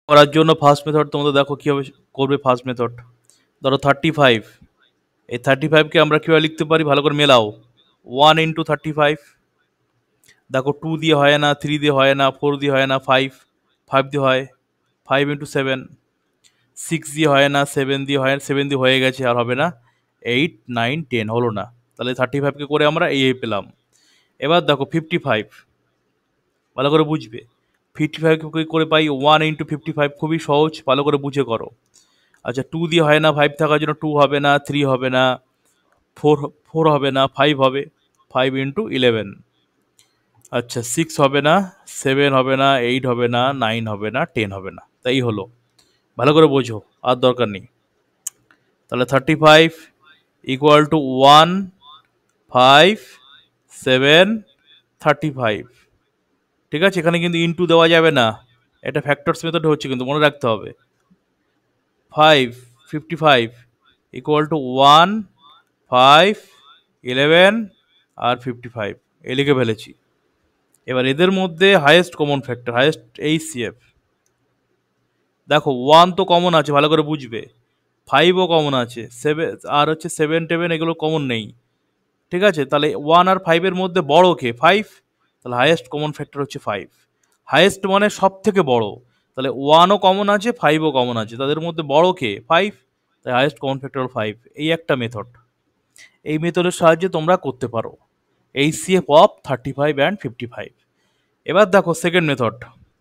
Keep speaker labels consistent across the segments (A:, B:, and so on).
A: করার জন্য first method তোমাদের দেখো কীভাবে করবে। ফার্স্ট মেথড ধরো 35, এই 35কে আমরা কীভাবে লিখতে পারি ভালো করে মেলাও। 1 × 35, দেখো 2 দিয়ে হয় না, 3 দিয়ে হয় না, 4 দিয়ে হয় না, 5 দিয়ে হয়। 5 × 7, 6 দিয়ে হয় না, 7 দিয়ে হয় না, 7 দিয়ে হয়ে গেছে আর হবে না। 8, 9, 10 হলো না, তাহলে 35কে করে আমরা এই পেলাম। এবার দেখো 55, ভালো করে বুঝবে। 55কে করে পাই 1 × 55, খুবই সহজ, ভালো করে বুঝে করো। আচ্ছা 2 দিয়ে হয় না, 5 থাকার জন্য 2 হবে না, 3 হবে না, 4 হবে না, 5 হবে। 5 × 11, আচ্ছা 6 হবে না, 7 হবে না, 8 হবে না, 9 হবে না, 10 হবে না। তাই হলো, ভালো করে বোঝো, আর দরকার নেই। তাহলে 35 = 1, 5, 7, 35। ঠিক আছে, এখানে কিন্তু ইনটু দেওয়া যাবে না, এটা ফ্যাক্টরস মেথডে হচ্ছে, কিন্তু মনে রাখতে হবে। 55 = 1, 5, 11 আর 55 এ লিখে ফেলেছি। এবার এদের মধ্যে highest common factor, highest HCF। দেখো 1 তো কমন আছে, ভালো করে বুঝবে। 5ও কমন আছে, 7 আর হচ্ছে 7 টেবেন এগুলো কমন নেই। ঠিক আছে, তাহলে 1 আর 5-এর মধ্যে বড় কে? 5। তাহলে হাইয়েস্ট কমন ফ্যাক্টর হচ্ছে 5। হাইয়েস্ট মানে সব থেকে বড়, তাহলে 1ও কমন আছে, 5ও কমন আছে, তাদের মধ্যে বড় কে? 5। তাই হাইয়েস্ট কমন ফ্যাক্টর হল 5। এই একটা মেথড, এই মেথডের সাহায্যে তোমরা করতে পারো HCF অফ 35 অ্যান্ড 55। এবার দেখো সেকেন্ড মেথড।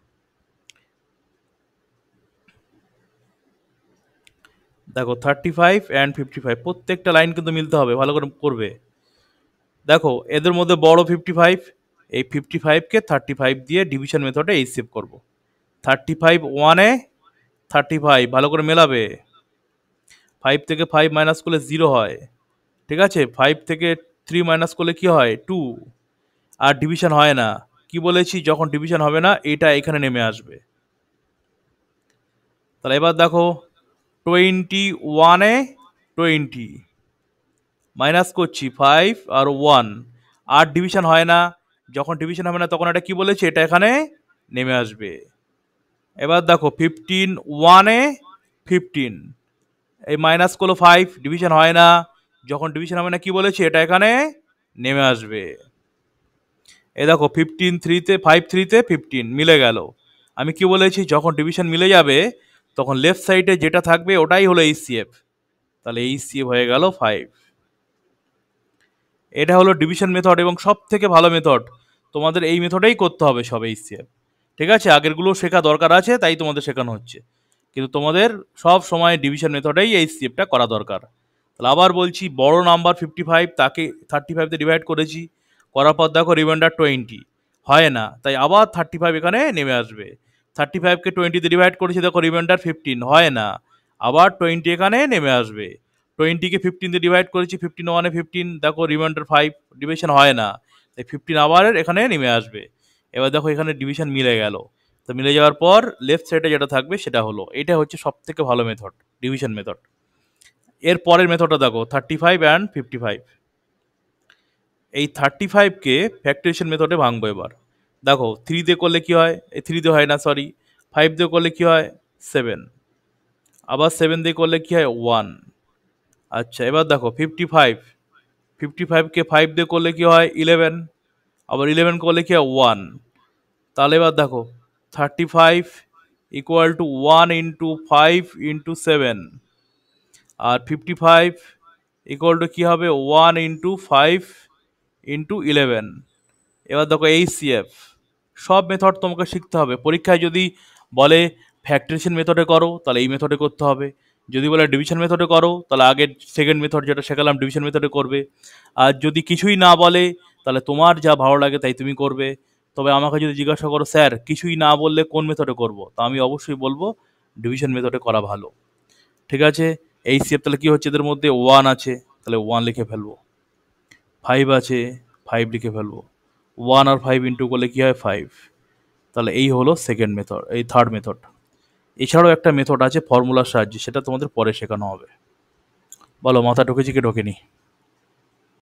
A: দেখো 35 অ্যান্ড 55 প্রত্যেকটা লাইন কিন্তু মিলতে হবে, ভালো করে করবে। দেখো এদের মধ্যে বড় 55, এই 55কে 35 দিয়ে ডিভিশন মেথডে HCF করব। 35 1-এ 35, ভালো করে মেলাবে। 5 থেকে 5 মাইনাস করলে 0 হয়। ঠিক আছে, 5 থেকে 3 মাইনাস করলে কি হয়? 2। আর ডিভিশন হয় না, কি বলেছি? যখন ডিভিশন হবে না এটা এখানে নেমে আসবে। তাহলে এবার দেখো 21-এ 20 মাইনাস করছি 5 আর 1, আর ডিভিশন হয় না, যখন ডিভিশন হবে না তখন এটা কি বলেছি? এটা এখানে নেমে আসবে। এবার দেখো 15 1-এ 15, এই মাইনাস করলো 5, ডিভিশন হয় না, যখন ডিভিশন হবে না কি বলেছি? এটা এখানে নেমে আসবে। এই দেখো 15 3-তে 5 3-তে 15 মিলে গেল। আমি কি বলেছি? যখন ডিভিশন মিলে যাবে তখন লেফট সাইডে যেটা থাকবে ওটাই হলো HCF, তাহলে HCF হয়ে গেল 5। এটা হলো ডিভিশন মেথড এবং সব থেকে ভালো মেথড, তোমাদের এই মেথডেই করতে হবে সব HCF। ঠিক আছে, আগেরগুলো শেখা দরকার আছে, তাই তোমাদের শেখানো হচ্ছে, কিন্তু তোমাদের সব সময় ডিভিশন মেথডেই HCFটা করা দরকার। তাহলে আবার বলছি, বড় নাম্বার 55 তাকে 35-তে ডিভাইড করেছি, করার পর দেখো রিমাইন্ডার 20 হয় না, তাই আবার 35 এখানে নেমে আসবে। 35কে 20-তে ডিভাইড করেছি, দেখো রিমাইন্ডার 15 হয় না, আবার 20 এখানে নেমে আসবে। 20-কে 15-তে ডিভাইড করেছি, 15 1-এ 15, দেখো রিমাইন্ডার 5, ডিভিশন হয় না, তাই 15 আবার এখানে নেমে আসবে। এবার দেখো এখানে ডিভিশন মিলে গেল, তো মিলে যাওয়ার পর লেফট সাইডে যেটা থাকবে সেটা হলো, এটা হচ্ছে সব থেকে ভালো মেথড, ডিভিশন মেথড। এর পরের মেথডটা দেখো 35 অ্যান্ড 55। এই 35কে ফ্যাক্টরিয়েশন মেথডে ভাঙবো এবার। দেখো 3 দিয়ে করলে কি হয়? এই 3 দিয়ে হয় না, সরি, 5 দিয়ে করলে কি হয়? 7, আবার 7 দিয়ে করলে কি হয়? 1। আচ্ছা এবার দেখো 55কে 5 দিয়ে করলে কি হয়? 11, আবার 11 করলে কি হয়? 1। তাহলে এবার দেখো 35 = 1 × 5 × 7, আর 55 কি হবে? 1 × 5 × 11। এবার দেখো HCF, সব মেথড তোমাকে শিখতে হবে। পরীক্ষায় যদি বলে ফ্যাক্টরিয়েশন মেথডে করো, তাহলে এই মেথডে করতে হবে। যদি বলে ডিভিশন মেথডে করো, তাহলে আগের সেকেন্ড মেথড যেটা শেখালাম ডিভিশন মেথডে করবে। আর যদি কিছুই না বলে, তাহলে তোমার যা ভালো লাগে তাই তুমি করবে। তবে আমাকে যদি জিজ্ঞাসা করো স্যার কিছুই না বললে কোন মেথডে করব, তা আমি অবশ্যই বলবো ডিভিশন মেথডে করা ভালো। ঠিক আছে, HCF তাহলে কি হচ্ছে? এদের মধ্যে 1 আছে, তাহলে 1 লিখে ফেলবো। 5 আছে, 5 লিখে ফেলবো। 1 আর 5 ইন্টু করলে কি হয়? 5। তাহলে এই হলো সেকেন্ড মেথড, এই থার্ড মেথড। এছাড়াও একটা মেথড আছে ফর্মুলার সাহায্যে, সেটা তোমাদের পরে শেখানো হবে। বলো মাথা ঢুকেছি কি ঢোকেনি?